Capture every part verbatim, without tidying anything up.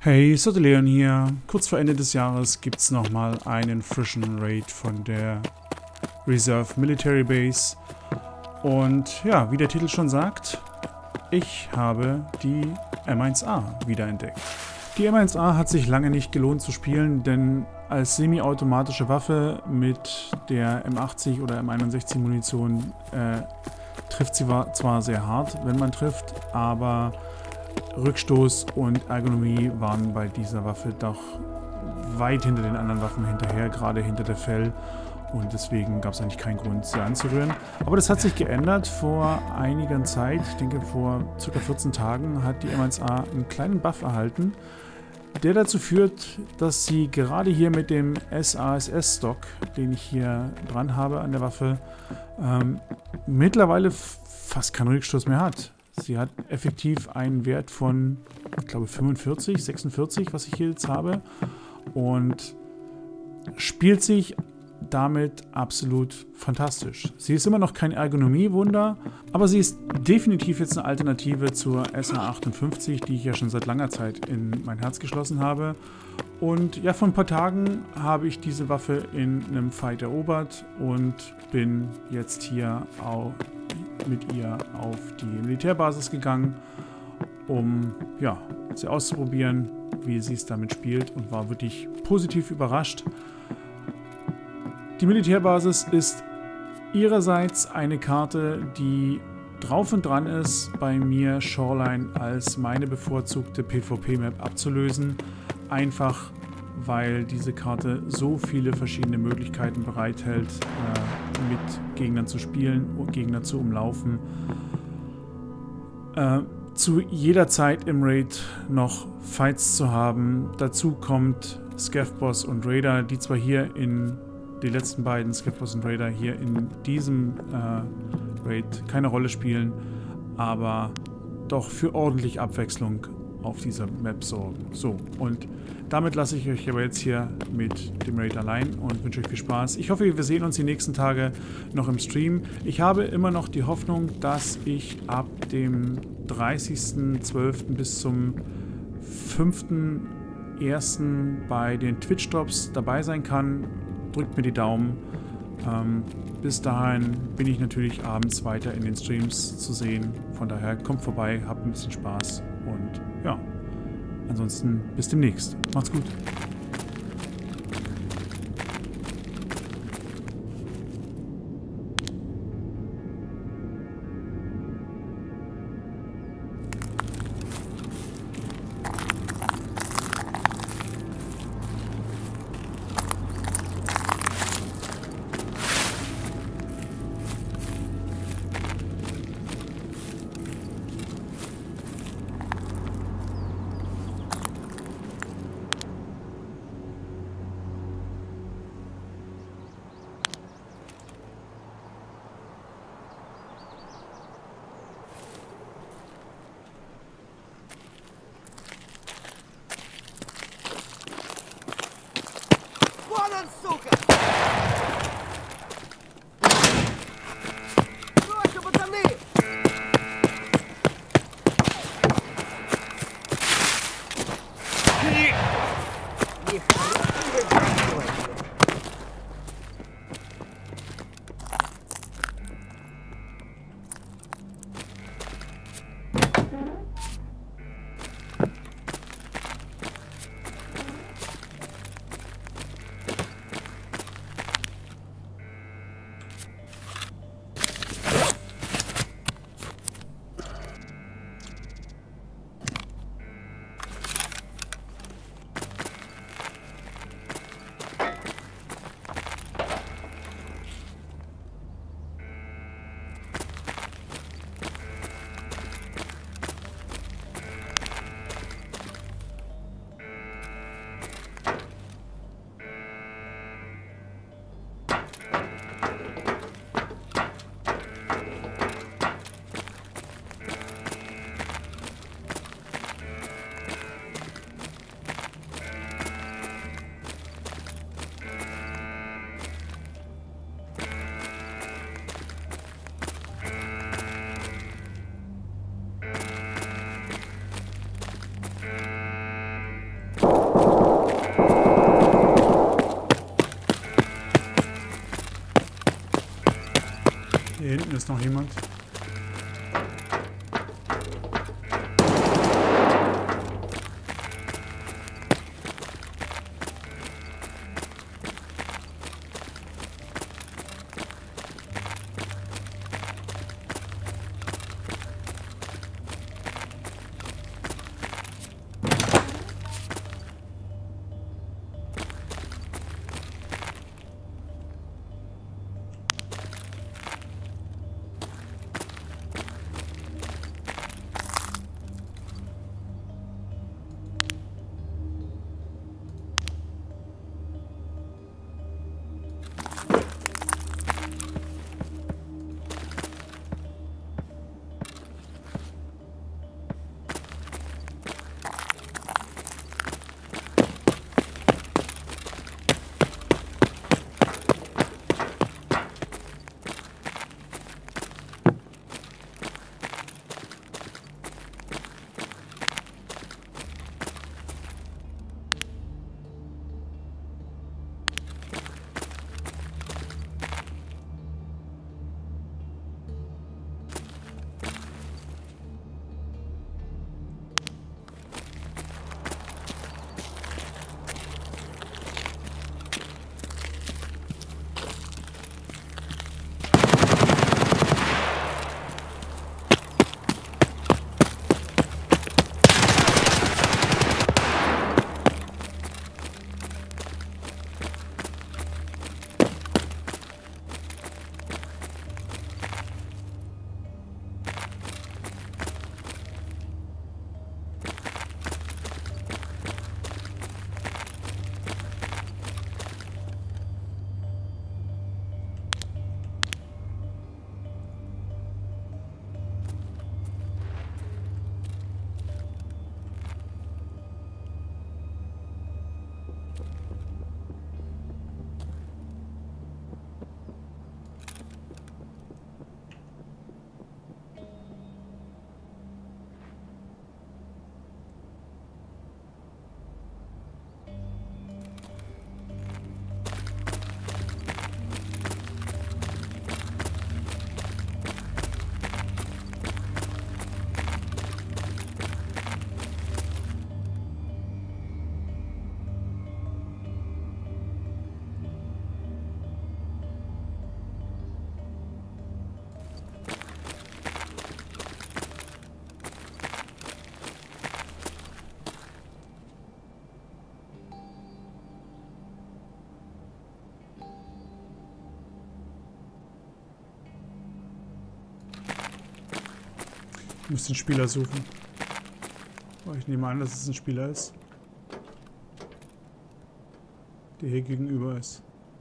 Hey, Sotteleon hier. Kurz vor Ende des Jahres gibt es nochmal einen frischen Raid von der Reserve Military Base. Und ja, wie der Titel schon sagt, ich habe die M eins A wiederentdeckt. Die M eins A hat sich lange nicht gelohnt zu spielen, denn als semi-automatische Waffe mit der M achtzig oder M einundsechzig Munition äh, trifft sie zwar sehr hart, wenn man trifft, aber Rückstoß und Ergonomie waren bei dieser Waffe doch weit hinter den anderen Waffen hinterher, gerade hinter der Fell. Und deswegen gab es eigentlich keinen Grund, sie anzurühren. Aber das hat sich geändert vor einiger Zeit. Ich denke, vor ca. vierzehn Tagen hat die M eins A einen kleinen Buff erhalten, der dazu führt, dass sie gerade hier mit dem S A S S-Stock, den ich hier dran habe an der Waffe, ähm, mittlerweile fast keinen Rückstoß mehr hat. Sie hat effektiv einen Wert von, ich glaube, fünfundvierzig, sechsundvierzig, was ich hier jetzt habe. Und spielt sich damit absolut fantastisch. Sie ist immer noch kein Ergonomiewunder, aber sie ist definitiv jetzt eine Alternative zur S A achtundfünfzig, die ich ja schon seit langer Zeit in mein Herz geschlossen habe. Und ja, vor ein paar Tagen habe ich diese Waffe in einem Fight erobert und bin jetzt hier auch mit ihr auf die Militärbasis gegangen, um ja, sie auszuprobieren, wie sie es damit spielt, und war wirklich positiv überrascht. Die Militärbasis ist ihrerseits eine Karte, die drauf und dran ist, bei mir Shoreline als meine bevorzugte PvP-Map abzulösen. Einfach, weil diese Karte so viele verschiedene Möglichkeiten bereithält, äh, mit Gegnern zu spielen und Gegner zu umlaufen. Äh, zu jeder Zeit im Raid noch Fights zu haben. Dazu kommt Scavboss und Raider, die zwar hier in die letzten beiden, Scavboss und Raider, hier in diesem äh, Raid keine Rolle spielen, aber doch für ordentlich Abwechslung auf dieser Map sorgen. So, und damit lasse ich euch aber jetzt hier mit dem Raid allein und wünsche euch viel Spaß. Ich hoffe, wir sehen uns die nächsten Tage noch im Stream. Ich habe immer noch die Hoffnung, dass ich ab dem dreißigsten zwölften bis zum fünften ersten bei den Twitch-Drops dabei sein kann. Drückt mir die Daumen. Ähm, bis dahin bin ich natürlich abends weiter in den Streams zu sehen. Von daher kommt vorbei, habt ein bisschen Spaß und ja, ansonsten bis demnächst. Macht's gut. Hier hinten ist noch jemand. Ich muss den Spieler suchen. Oh, ich nehme an, dass es ein Spieler ist. Der hier gegenüber ist.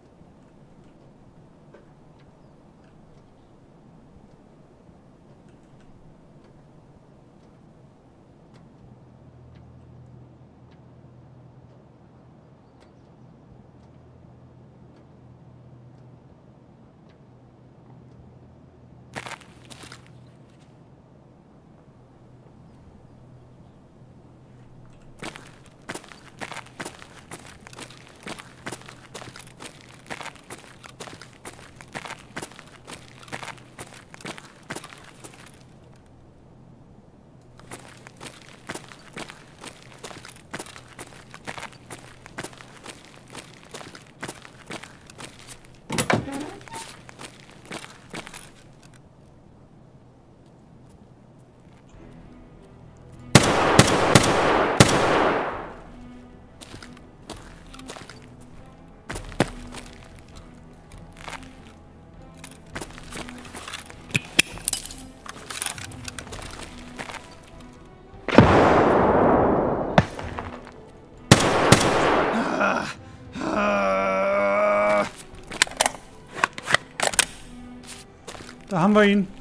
Da haben wir ihn.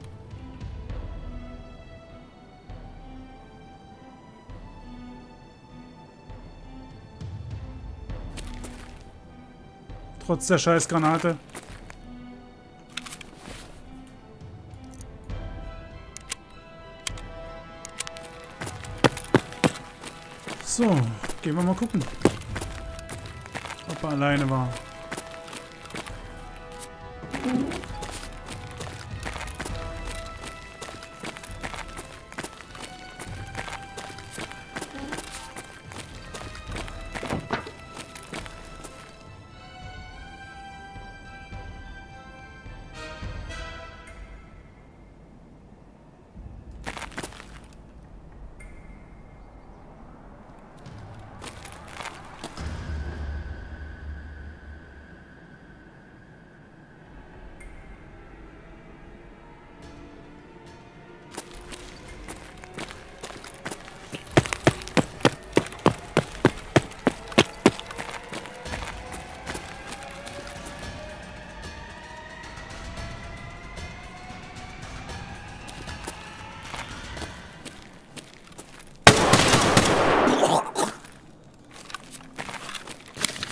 Trotz der Scheißgranate. So, gehen wir mal gucken, ob er alleine war.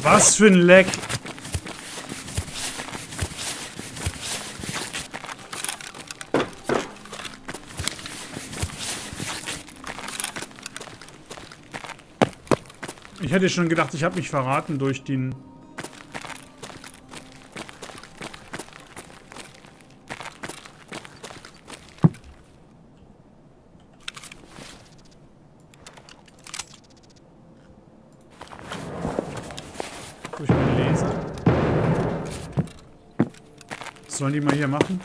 Was für ein Leck. Ich hätte schon gedacht, ich habe mich verraten durch den... Durch meinen Laser. Was sollen die mal hier machen?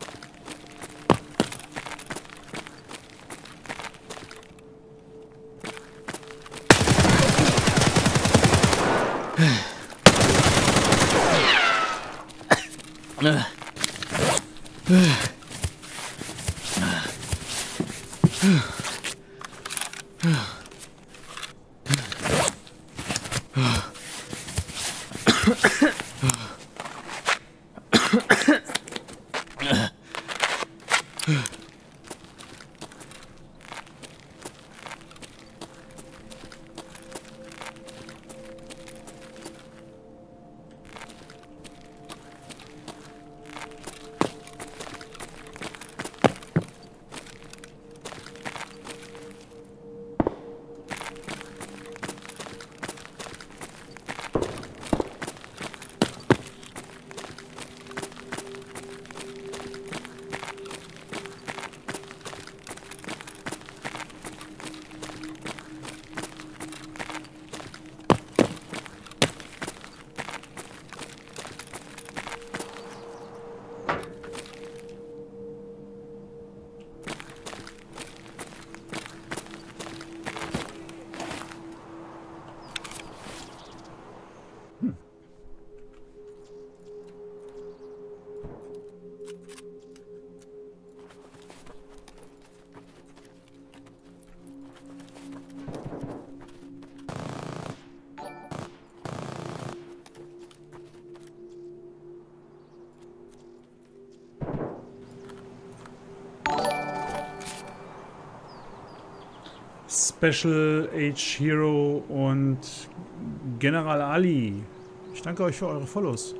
Special H Hero und General Ali. Ich danke euch für eure Follows.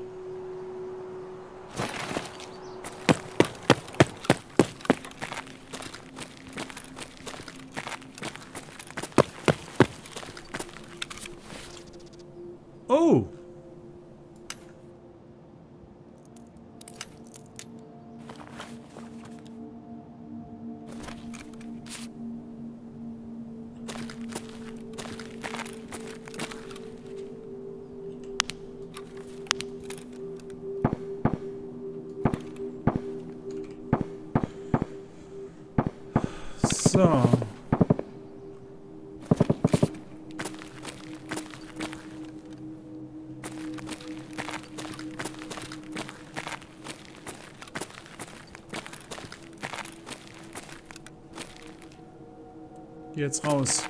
Oh! So. Jetzt raus.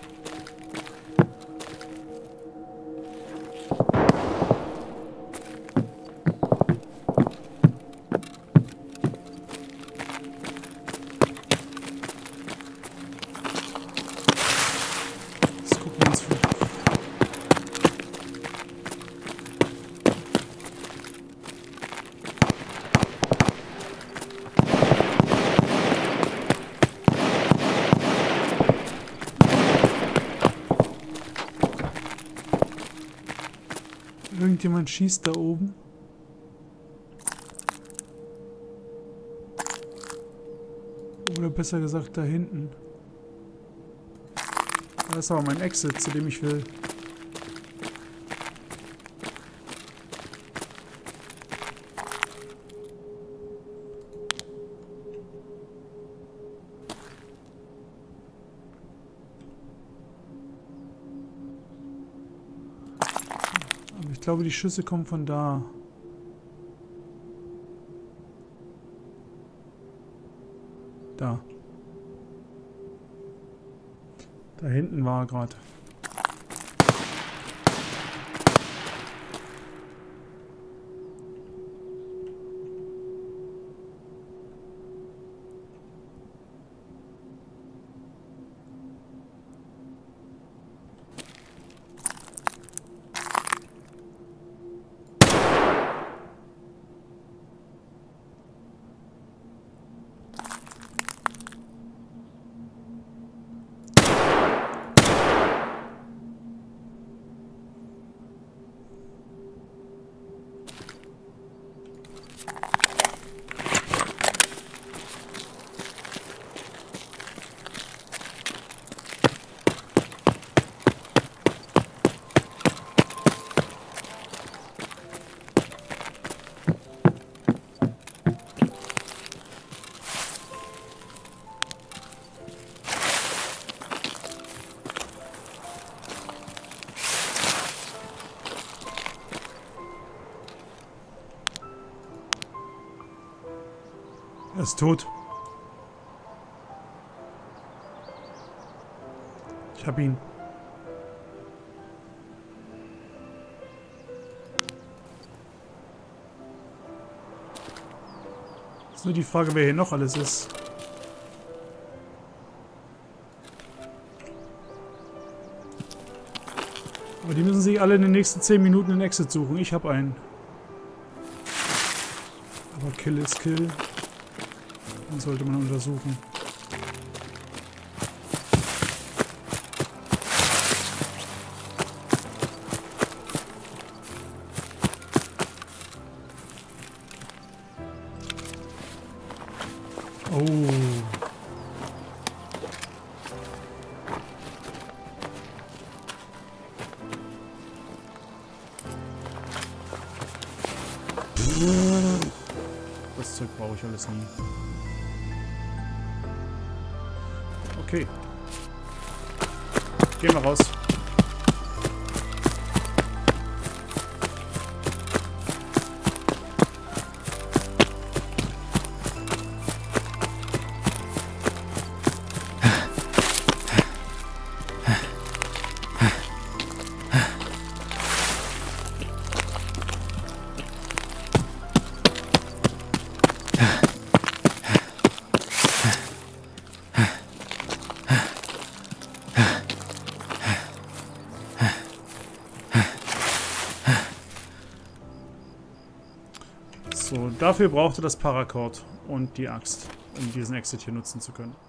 Jetzt gucken wir uns vor. Irgendjemand schießt da oben. Oder besser gesagt da hinten. Das ist aber mein Exit, zu dem ich will. Ich glaube, die Schüsse kommen von da. Da. Da hinten war er gerade. Er ist tot. Ich hab ihn. Ist nur die Frage, wer hier noch alles ist. Aber die müssen sich alle in den nächsten zehn Minuten einen Exit suchen. Ich habe einen. Aber Kill ist Kill. Den sollte man untersuchen. Oh. Das Zeug brauche ich alles nie. Okay. Gehen wir raus. So, dafür brauchte das Paracord und die Axt, um diesen Exit hier nutzen zu können.